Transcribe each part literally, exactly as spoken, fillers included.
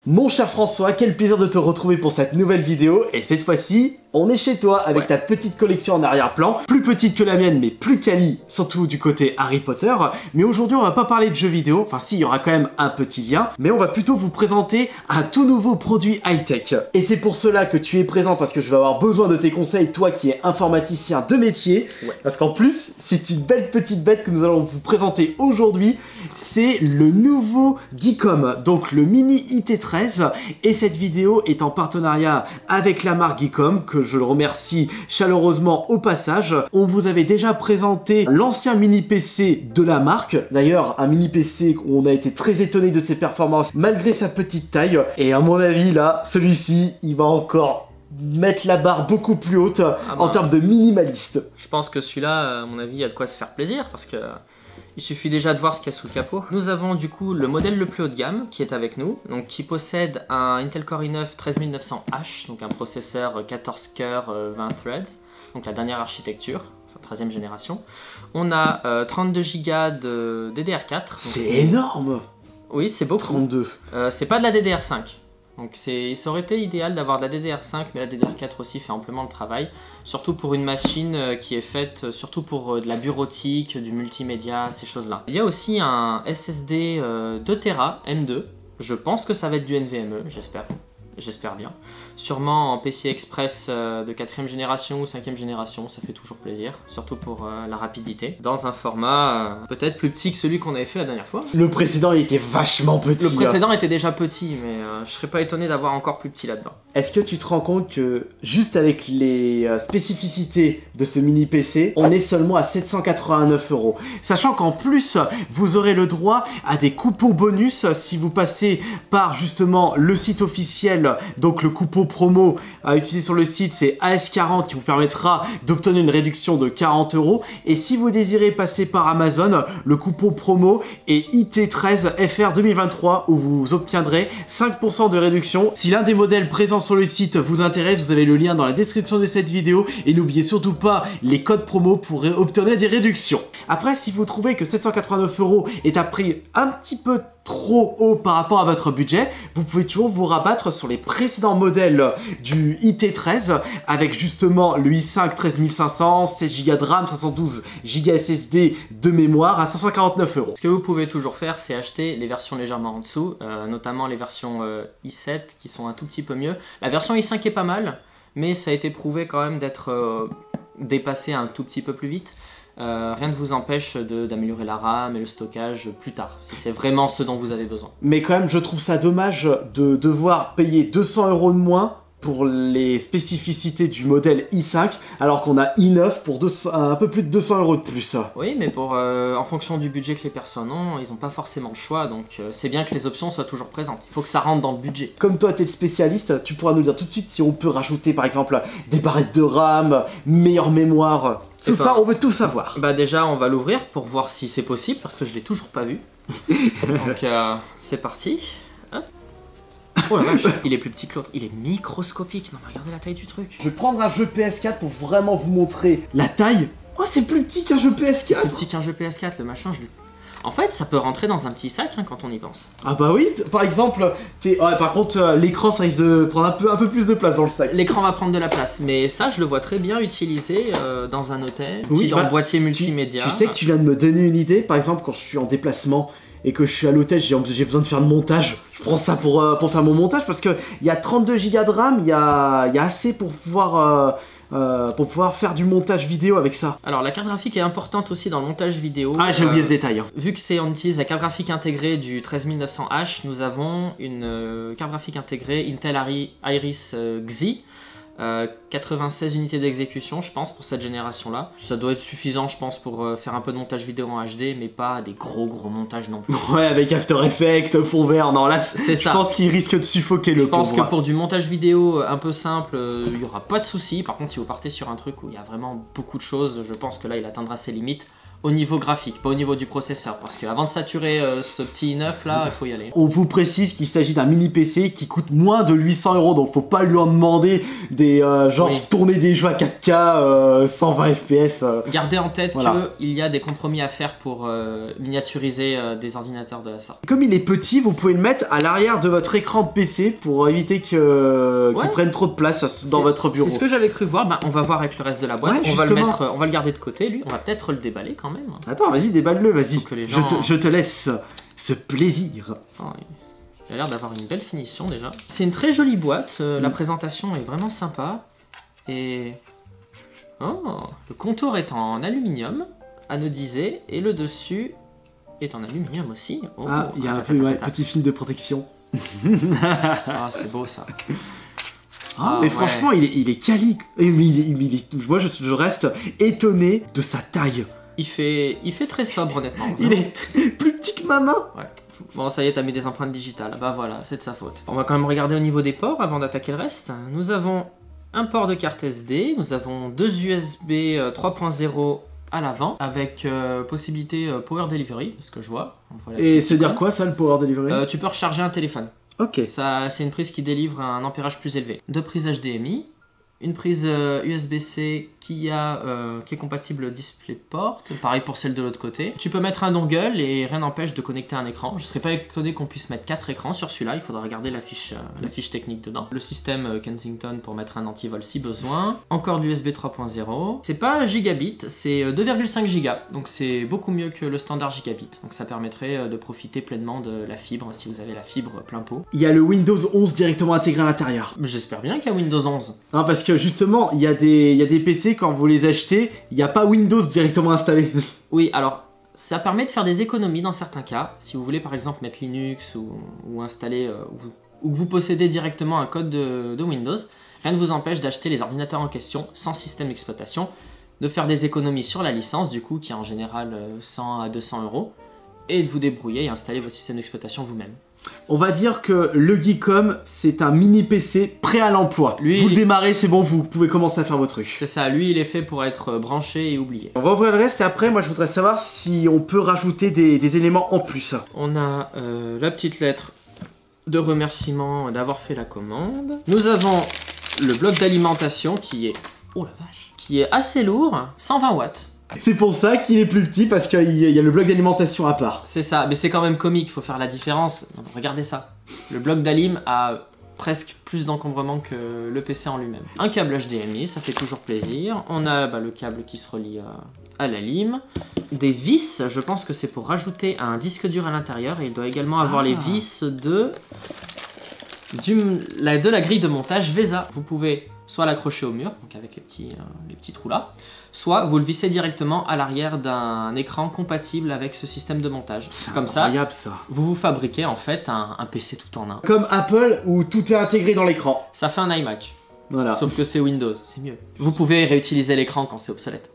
Mon cher François, quel plaisir de te retrouver pour cette nouvelle vidéo. Et cette fois-ci, on est chez toi avec ouais. ta petite collection en arrière-plan. Plus petite que la mienne, mais plus quali, surtout du côté Harry Potter. Mais aujourd'hui, on va pas parler de jeux vidéo. Enfin si, il y aura quand même un petit lien. Mais on va plutôt vous présenter un tout nouveau produit high-tech. Et c'est pour cela que tu es présent, parce que je vais avoir besoin de tes conseils, toi qui es informaticien de métier. Ouais. Parce qu'en plus, c'est une belle petite bête que nous allons vous présenter aujourd'hui. C'est le nouveau Geekom, donc le mini I T treize. Et cette vidéo est en partenariat avec la marque Geekom, que je le remercie chaleureusement au passage. On vous avait déjà présenté l'ancien mini P C de la marque. D'ailleurs, un mini P C où on a été très étonné de ses performances malgré sa petite taille. Et à mon avis, là, celui-ci, il va encore mettre la barre beaucoup plus haute ah bah, en termes de minimaliste. Je pense que celui-là, à mon avis, il y a de quoi se faire plaisir parce que il suffit déjà de voir ce qu'il y a sous le capot. Nous avons du coup le modèle le plus haut de gamme qui est avec nous, donc qui possède un Intel Core i neuf treize mille neuf cents H, donc un processeur quatorze cœurs, vingt threads, donc la dernière architecture, enfin treizième génération. On a euh, trente-deux gigas de D D R quatre. C'est énorme. Oui, c'est beaucoup. trente-deux. Euh, c'est pas de la D D R cinq. Donc ça aurait été idéal d'avoir de la D D R cinq, mais la D D R quatre aussi fait amplement le travail. Surtout pour une machine qui est faite surtout pour de la bureautique, du multimédia, ces choses-là. Il y a aussi un S S D deux téra M deux. Je pense que ça va être du N V M e, j'espère. J'espère bien. Sûrement en P C I Express euh, de quatrième génération ou cinquième génération, ça fait toujours plaisir, surtout pour euh, la rapidité. Dans un format euh, peut-être plus petit que celui qu'on avait fait la dernière fois. Le précédent il était vachement petit. Le précédent hein. était déjà petit, mais euh, je serais pas étonné d'avoir encore plus petit là-dedans. Est-ce que tu te rends compte que juste avec les euh, spécificités de ce mini P C, on est seulement à sept cent quatre-vingt-neuf euros. Sachant qu'en plus, vous aurez le droit à des coupons bonus si vous passez par justement le site officiel. Donc le coupon promo à utiliser sur le site, c'est A S quarante qui vous permettra d'obtenir une réduction de quarante euros. Et si vous désirez passer par Amazon, le coupon promo est I T treize F R deux mille vingt-trois où vous obtiendrez cinq pour cent de réduction. Si l'un des modèles présents sur le site vous intéresse, vous avez le lien dans la description de cette vidéo. Et n'oubliez surtout pas les codes promo pour obtenir des réductions. Après, si vous trouvez que sept cent quatre-vingt-neuf euros est un prix un petit peu trop haut par rapport à votre budget, vous pouvez toujours vous rabattre sur les précédents modèles du I T treize avec justement le i cinq treize mille cinq cents, seize gigas de RAM, cinq cent douze gigas S S D de mémoire à cinq cent quarante-neuf euros. Ce que vous pouvez toujours faire, c'est acheter les versions légèrement en dessous, euh, notamment les versions euh, i sept qui sont un tout petit peu mieux. La version i cinq est pas mal, mais ça a été prouvé quand même d'être euh, dépassé un tout petit peu plus vite. Euh, rien ne vous empêche d'améliorer la RAM et le stockage plus tard, si c'est vraiment ce dont vous avez besoin. Mais quand même, je trouve ça dommage de devoir payer deux cents euros de moins pour les spécificités du modèle i cinq, alors qu'on a i neuf pour deux cents, un peu plus de deux cents euros de plus. Oui, mais pour, euh, en fonction du budget que les personnes ont, ils n'ont pas forcément le choix, donc euh, c'est bien que les options soient toujours présentes. Il faut que ça rentre dans le budget. Comme toi, tu es le spécialiste, tu pourras nous dire tout de suite si on peut rajouter, par exemple, des barrettes de RAM, meilleure mémoire. Tout ça, on veut tout savoir. Bah déjà, on va l'ouvrir pour voir si c'est possible, parce que je l'ai toujours pas vu. Donc, euh, c'est parti. Hop. Oh la vache, il est plus petit que l'autre, il est microscopique. Non mais regardez la taille du truc. Je vais prendre un jeu P S quatre pour vraiment vous montrer la taille. Oh, c'est plus petit qu'un jeu P S quatre. Plus petit qu'un jeu P S quatre, le machin, je le... En fait, ça peut rentrer dans un petit sac hein, quand on y pense. Ah bah oui, par exemple, es... ouais, par contre, euh, l'écran, ça risque de prendre un peu, un peu plus de place dans le sac. L'écran va prendre de la place, mais ça, je le vois très bien utilisé euh, dans un hôtel, oui, dans bah, le boîtier multimédia. Tu, tu sais que tu viens de me donner une idée, par exemple, quand je suis en déplacement et que je suis à l'hôtel, j'ai besoin de faire le montage. Je prends ça pour, euh, pour faire mon montage parce qu'il y a trente-deux gigas de RAM, il y a, y a assez pour pouvoir, euh, euh, pour pouvoir faire du montage vidéo avec ça. Alors la carte graphique est importante aussi dans le montage vidéo. Ah, j'ai euh, oublié ce détail. Hein. Vu que c'est on utilise la carte graphique intégrée du treize mille neuf cents H, nous avons une euh, carte graphique intégrée Intel Iris euh, Xi. Euh, quatre-vingt-seize unités d'exécution je pense pour cette génération là. Ça doit être suffisant je pense pour euh, faire un peu de montage vidéo en H D mais pas des gros gros montages non plus. Ouais, avec After Effects, fond vert, non là c'est ça. Je pense qu'il risque de suffoquer le Je pense pauvre. que pour du montage vidéo un peu simple, il euh, n'y aura pas de souci. Par contre si vous partez sur un truc où il y a vraiment beaucoup de choses, je pense que là il atteindra ses limites. au niveau graphique, pas au niveau du processeur, parce qu'avant de saturer euh, ce petit i neuf là, il faut y aller. On vous précise qu'il s'agit d'un mini P C qui coûte moins de huit cents euros, donc faut pas lui en demander des euh, genre Oui. tourner des jeux à quatre K, euh, cent vingt F P S. Euh. Gardez en tête Voilà. qu'il y a des compromis à faire pour euh, miniaturiser euh, des ordinateurs de la sorte. Comme il est petit, vous pouvez le mettre à l'arrière de votre écran de P C pour éviter que, euh, qu'il Ouais. prenne trop de place dans C'est- votre bureau. C'est ce que j'avais cru voir, ben, on va voir avec le reste de la boîte, Ouais, on va le justement. mettre, on va le garder de côté lui, on va peut-être le déballer quand même. Attends, vas-y, déballe-le, vas-y. Faut que les Je, gens- te, je te laisse ce plaisir. Oh, il a l'air d'avoir une belle finition déjà. C'est une très jolie boîte, euh, la Mm. présentation est vraiment sympa. Et... Oh, le contour est en aluminium, anodisé, et le dessus est en aluminium aussi. Oh, Ah, il y a un attends, peu, attends, ouais, attends. petit film de protection. Ah, c'est beau ça. Ah, Ah, mais ouais. franchement, il est, il est quali. Et mais il est- il est- moi, je, je reste étonné de sa taille. Il fait, il fait très sobre honnêtement. Il Vraiment. est plus petit que ma main. Ouais. Bon, ça y est, t'as mis des empreintes digitales. Bah voilà, c'est de sa faute. On va quand même regarder au niveau des ports avant d'attaquer le reste. Nous avons un port de carte S D, nous avons deux U S B euh, trois point zéro à l'avant, avec euh, possibilité euh, Power Delivery, ce que je vois. On voit la Et petite se dire icône. quoi, ça, le Power Delivery? Euh, Tu peux recharger un téléphone. Ok. Ça, c'est une prise qui délivre un ampérage plus élevé. Deux prises H D M I, une prise euh, U S B C qui, a, euh, qui est compatible DisplayPort, pareil pour celle de l'autre côté. Tu peux mettre un dongle et rien n'empêche de connecter un écran. Je serais pas étonné qu'on puisse mettre quatre écrans sur celui-là, il faudra regarder la fiche, euh, la fiche technique dedans. Le système euh, Kensington pour mettre un antivol si besoin. Encore de l'U S B trois point zéro. C'est pas gigabit, c'est euh, deux virgule cinq giga, donc c'est beaucoup mieux que le standard gigabit. Donc ça permettrait euh, de profiter pleinement de la fibre si vous avez la fibre plein pot. Il y a le Windows onze directement intégré à l'intérieur. J'espère bien qu'il y a Windows onze. Hein, parce que justement, il y, a des- il y a des P C, quand vous les achetez, il n'y a pas Windows directement installé. Oui, alors ça permet de faire des économies dans certains cas. Si vous voulez par exemple mettre Linux ou, ou installer euh, ou, vous- ou que vous possédez directement un code de, de Windows, rien ne vous empêche d'acheter les ordinateurs en question sans système d'exploitation, de faire des économies sur la licence du coup qui est en général euh, cent à deux cents euros, et de vous débrouiller et installer votre système d'exploitation vous-même. On va dire que le Geekom, c'est un mini P C prêt à l'emploi. Lui, Vous le il- démarrez, c'est bon, vous pouvez commencer à faire votre truc. C'est ça, lui il est fait pour être euh, branché et oublié. On va ouvrir le reste et après, moi je voudrais savoir si on peut rajouter des, des éléments en plus. On a euh, la petite lettre de remerciement d'avoir fait la commande. Nous avons le bloc d'alimentation qui est, oh la vache, qui est assez lourd, cent vingt watts. C'est pour ça qu'il est plus petit, parce qu'il y a le bloc d'alimentation à part. C'est ça, mais c'est quand même comique, il faut faire la différence. Regardez ça. Le bloc d'alim a presque plus d'encombrement que le P C en lui-même. Un câble H D M I, ça fait toujours plaisir. On a bah, le câble qui se relie à, à la lime. Des vis, je pense que c'est pour rajouter un disque dur à l'intérieur. Et il doit également avoir Ah. les vis de... Du, la, de la grille de montage VESA. Vous pouvez soit l'accrocher au mur, donc avec les petits, euh, les petits trous là, soit vous le vissez directement à l'arrière d'un écran compatible avec ce système de montage. C'est Comme ça, incroyable ça. vous vous fabriquez en fait un, un P C tout en un. Comme Apple, où tout est intégré dans l'écran. Ça fait un iMac, Voilà. sauf que c'est Windows, c'est mieux. Vous pouvez réutiliser l'écran quand c'est obsolète.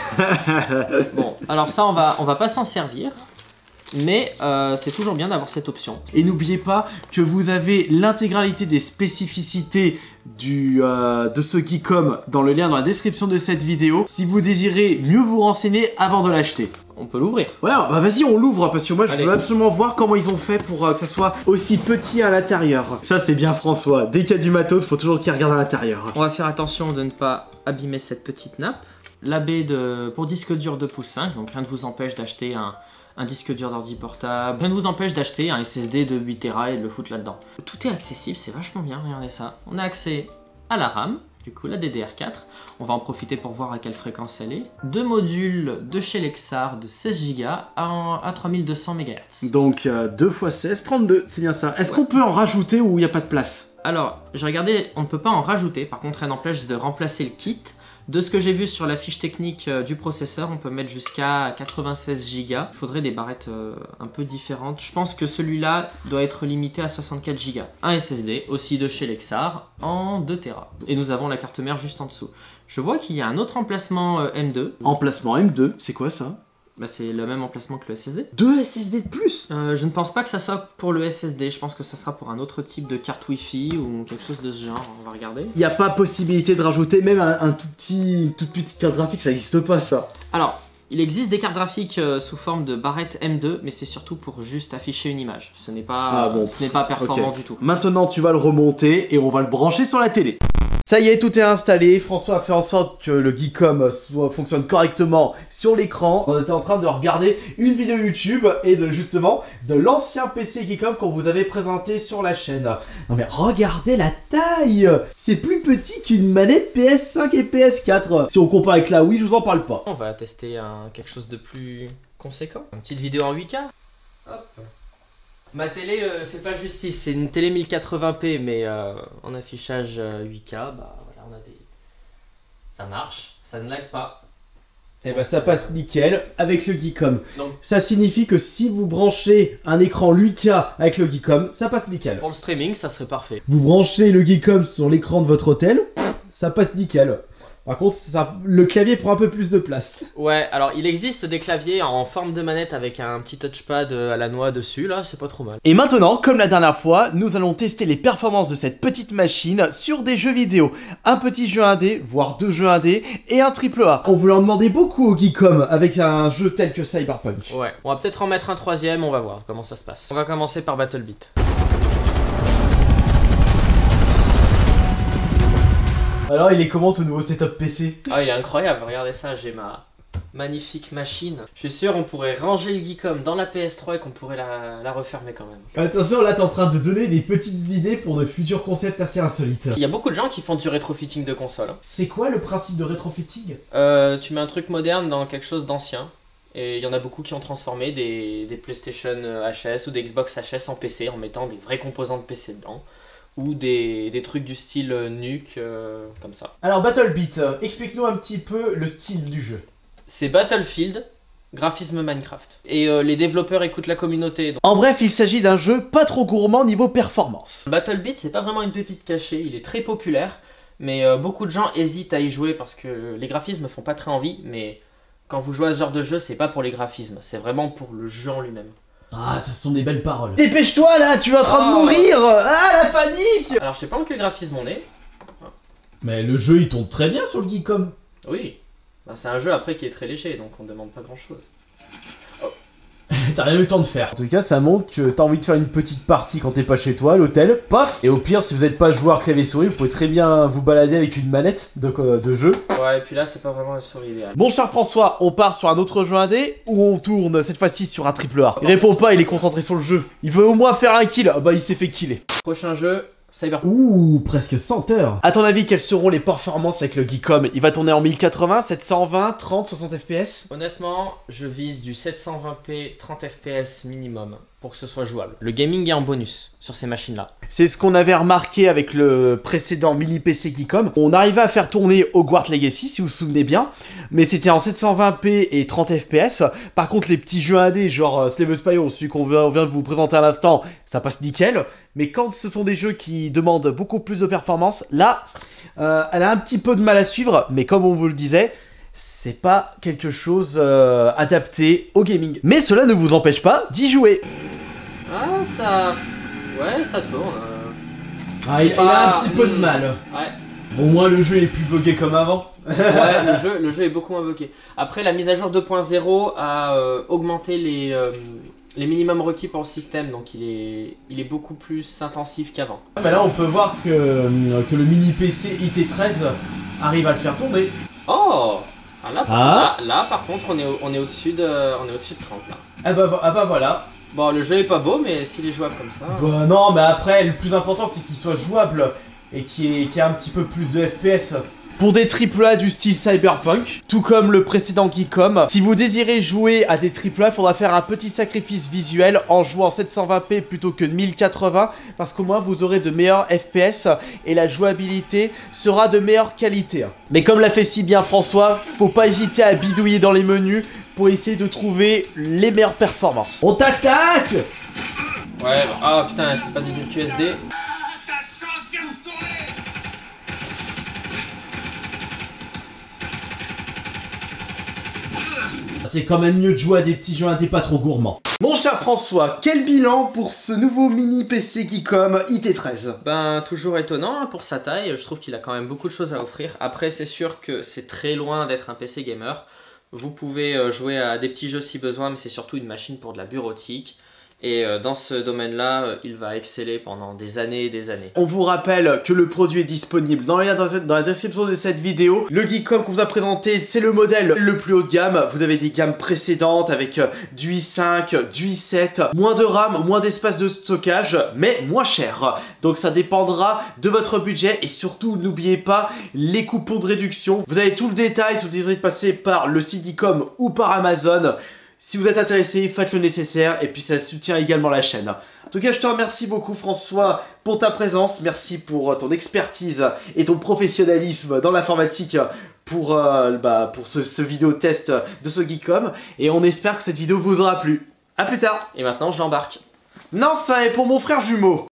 Bon, alors ça on va, on va pas s'en servir, mais euh, c'est toujours bien d'avoir cette option. Et n'oubliez pas que vous avez l'intégralité des spécificités du, euh, de ce Geekom dans le lien dans la description de cette vidéo, si vous désirez mieux vous renseigner avant de l'acheter. On peut l'ouvrir. Ouais, bah vas-y, on l'ouvre, parce que moi je Allez. veux absolument voir comment ils ont fait pour euh, que ça soit aussi petit à l'intérieur. Ça c'est bien François, dès qu'il y a du matos, faut toujours qu'il regarde à l'intérieur. On va faire attention de ne pas abîmer cette petite nappe. La baie de, pour disque dur deux pouces cinq, donc rien ne vous empêche d'acheter un, un disque dur d'ordi portable, rien ne vous empêche d'acheter un S S D de huit téra et de le foutre là-dedans. Tout est accessible, c'est vachement bien, regardez ça. On a accès à la RAM, du coup la D D R quatre, on va en profiter pour voir à quelle fréquence elle est. Deux modules de chez Lexar de seize giga à, à trois mille deux cents mégahertz. Donc euh, deux fois seize, trente-deux, c'est bien ça. Est-ce Ouais. qu'on peut en rajouter ou il n'y a pas de place? Alors, j'ai regardé, on ne peut pas en rajouter, par contre rien n'empêche de remplacer le kit. De ce que j'ai vu sur la fiche technique euh, du processeur, on peut mettre jusqu'à quatre-vingt-seize giga. Il faudrait des barrettes euh, un peu différentes. Je pense que celui-là doit être limité à soixante-quatre giga. Un S S D, aussi de chez Lexar, en deux téra. Et nous avons la carte mère juste en dessous. Je vois qu'il y a un autre emplacement euh, M deux. Emplacement M deux, c'est quoi ça? Bah, c'est le même emplacement que le S S D. Deux S S D de plus? Euh, je ne pense pas que ça soit pour le S S D. Je pense que ça sera pour un autre type de carte Wi-Fi ou quelque chose de ce genre. On va regarder. Il n'y a pas possibilité de rajouter même un, un tout petit, une toute petite carte graphique, ça n'existe pas ça. Alors, Il existe des cartes graphiques euh, sous forme de barrette M deux, mais c'est surtout pour juste afficher une image. Ce n'est pas, ah bon. ce n'est pas performant okay. du tout. Maintenant, tu vas le remonter et on va le brancher sur la télé. Ça y est, tout est installé. François a fait en sorte que le Geekom soit, fonctionne correctement sur l'écran. On était en train de regarder une vidéo YouTube et de justement de l'ancien P C Geekom qu'on vous avait présenté sur la chaîne. Non mais regardez la taille! C'est plus petit qu'une manette P S cinq et P S quatre. Si on compare avec la Wii, je vous en parle pas. On va tester un, quelque chose de plus conséquent. Une petite vidéo en huit K. Hop. Ma télé euh, fait pas justice, c'est une télé mille quatre-vingts p, mais euh, en affichage euh, huit K, bah voilà, on a des... ça marche, ça ne lag pas. Et bah ça passe nickel avec le Geekom. Donc, ça signifie que si vous branchez un écran huit K avec le Geekom, ça passe nickel. Pour le streaming, ça serait parfait. Vous branchez le Geekom sur l'écran de votre hôtel, ça passe nickel. Par contre, ça, le clavier prend un peu plus de place. Ouais, alors il existe des claviers en forme de manette avec un petit touchpad à la noix dessus, là, c'est pas trop mal. Et maintenant, comme la dernière fois, nous allons tester les performances de cette petite machine sur des jeux vidéo. Un petit jeu indé, voire deux jeux indés, et un triple A. On voulait en demander beaucoup au Geekom avec un jeu tel que Cyberpunk. Ouais, on va peut-être en mettre un troisième, on va voir comment ça se passe. On va commencer par BattleBit. Alors, il est comment ton nouveau setup P C? Ah, il est incroyable, regardez ça, j'ai ma magnifique machine. Je suis sûr on pourrait ranger le Geekom dans la P S trois et qu'on pourrait la, la refermer quand même. Attention, là t'es en train de donner des petites idées pour de futurs concepts assez insolites. Il y a beaucoup de gens qui font du rétrofitting de console. Hein. C'est quoi le principe de rétrofitting? euh, Tu mets un truc moderne dans quelque chose d'ancien. Et il y en a beaucoup qui ont transformé des, des PlayStation H S ou des Xbox H S en P C en mettant des vrais composants de P C dedans. Ou des, des trucs du style euh, Nuke, euh, comme ça. Alors BattleBit, euh, explique-nous un petit peu le style du jeu. C'est Battlefield, graphisme Minecraft. Et euh, les développeurs écoutent la communauté. Donc... En bref, il s'agit d'un jeu pas trop gourmand niveau performance. BattleBit, c'est pas vraiment une pépite cachée, il est très populaire. Mais euh, beaucoup de gens hésitent à y jouer parce que les graphismes font pas très envie. Mais quand vous jouez à ce genre de jeu, c'est pas pour les graphismes, c'est vraiment pour le jeu en lui-même. Ah, ça sont des belles paroles. Dépêche-toi là, tu es en train oh. de mourir. Ah, la panique. Alors, je sais pas en quel graphisme on est. Mais le jeu, il tombe très bien sur le Geekom. Oui. Bah, c'est un jeu après qui est très léger, donc on demande pas grand-chose. Oh. T'as rien eu le temps de faire. En tout cas, ça montre que t'as envie de faire une petite partie quand t'es pas chez toi, à l'hôtel. Paf. Et au pire, si vous n'êtes pas joueur clavier souris, vous pouvez très bien vous balader avec une manette de, de jeu. Ouais, et puis là, c'est pas vraiment un souris idéal. Bon, cher François, on part sur un autre jeu indé ou on tourne cette fois-ci sur un triple A? Il répond pas, il est concentré sur le jeu. Il veut au moins faire un kill. Ah bah, il s'est fait killer. Prochain jeu. Cyberpunk. Ouh, presque cent heures. A ton avis, quelles seront les performances avec le Geekom? Il va tourner en mille quatre-vingts, sept cent vingt, trente, soixante F P S? Honnêtement, je vise du sept cent vingt p, trente F P S minimum pour que ce soit jouable. Le gaming est en bonus sur ces machines-là. C'est ce qu'on avait remarqué avec le précédent mini P C Geekom. On arrivait à faire tourner Hogwarts Legacy, si vous vous souvenez bien, mais c'était en sept cent vingt p et trente F P S. Par contre, les petits jeux indés, genre euh, Slave Spyro, celui qu'on vient, vient de vous présenter à l'instant, ça passe nickel. Mais quand ce sont des jeux qui demandent beaucoup plus de performance, là, euh, elle a un petit peu de mal à suivre, mais comme on vous le disait, c'est pas quelque chose euh, adapté au gaming. Mais cela ne vous empêche pas d'y jouer. Ah, ça... Ouais, ça tourne. Euh... Ah, il, pas... il a un petit peu de mal. Ouais. Au moins, le jeu est plus bugué comme avant. Ouais, le jeu, le jeu est beaucoup moins bugué. Après, la mise à jour deux point zéro a euh, augmenté les... Euh... les minimums requis pour le système, donc il est, il est beaucoup plus intensif qu'avant. Bah là on peut voir que, que le mini P C I T treize arrive à le faire tomber. Oh ah là, ah. là, là par contre on est, on est au-dessus de, on est au-dessus de trente là. Ah bah, ah bah voilà. Bon le jeu est pas beau mais s'il est jouable comme ça... Bah non mais après le plus important c'est qu'il soit jouable et qu'il y, qu y ait un petit peu plus de F P S. Pour des triple A du style Cyberpunk, tout comme le précédent Geekom, si vous désirez jouer à des triple A, il faudra faire un petit sacrifice visuel en jouant sept cent vingt p plutôt que mille quatre-vingts, parce qu'au moins vous aurez de meilleurs F P S et la jouabilité sera de meilleure qualité. Mais comme l'a fait si bien François, faut pas hésiter à bidouiller dans les menus pour essayer de trouver les meilleures performances. On t'attaque! Ouais, ah oh, putain, c'est pas du Z Q S D. C'est quand même mieux de jouer à des petits jeux indés pas trop gourmands. Mon cher François, quel bilan pour ce nouveau mini P C Geekom I T treize? Ben, toujours étonnant hein, pour sa taille, je trouve qu'il a quand même beaucoup de choses à offrir. Après, c'est sûr que c'est très loin d'être un P C gamer. Vous pouvez jouer à des petits jeux si besoin, mais c'est surtout une machine pour de la bureautique. Et dans ce domaine-là, il va exceller pendant des années et des années. On vous rappelle que le produit est disponible dans, le lien dans, dans la description de cette vidéo. Le Geekom qu'on vous a présenté, c'est le modèle le plus haut de gamme. Vous avez des gammes précédentes avec du i cinq, du i sept, moins de RAM, moins d'espace de stockage, mais moins cher. Donc ça dépendra de votre budget et surtout n'oubliez pas les coupons de réduction. Vous avez tout le détail si vous désirez passer par le site Geekom ou par Amazon. Si vous êtes intéressé, faites le nécessaire et puis ça soutient également la chaîne. En tout cas, je te remercie beaucoup François pour ta présence. Merci pour ton expertise et ton professionnalisme dans l'informatique pour, euh, bah, pour ce, ce vidéo test de ce Geekom. Et on espère que cette vidéo vous aura plu. A plus tard. Et maintenant, je l'embarque. Non, ça est pour mon frère jumeau.